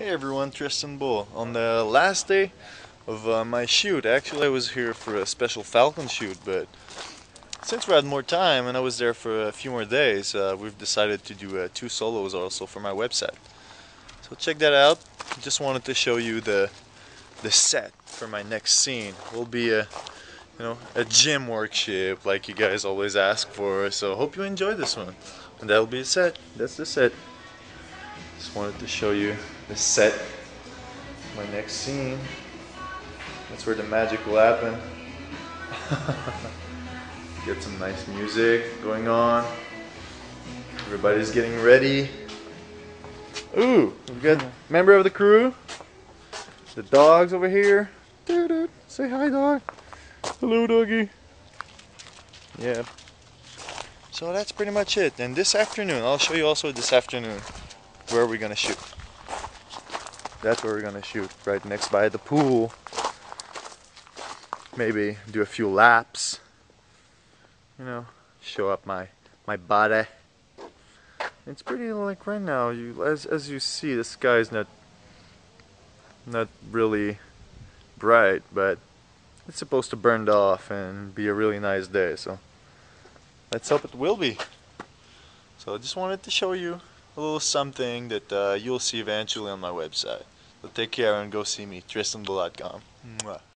Hey everyone, Tristan Bull. On the last day of my shoot, actually I was here for a special Falcon shoot, but since we had more time and I was there for a few more days, we've decided to do two solos also for my website. So check that out. Just wanted to show you the set for my next scene. It will be a gym workshop like you guys always ask for. So hope you enjoy this one. And that'll be a set. That's the set. Just wanted to show you the set. My next scene. That's where the magic will happen. Get some nice music going on. Everybody's getting ready. Ooh, we've got a member of the crew. The dog's over here. Dude, say hi, dog. Hello, doggy. Yeah. So that's pretty much it. And this afternoon, I'll show you also this afternoon where we're gonna shoot. That's where we're gonna shoot, right next by the pool. Maybe do a few laps. You know, show up my body. It's pretty like right now. As you see, the sky is not really bright, but it's supposed to burn off and be a really nice day. So let's hope it will be. So I just wanted to show you a little something that you'll see eventually on my website. So take care and go see me, tristanbull.com.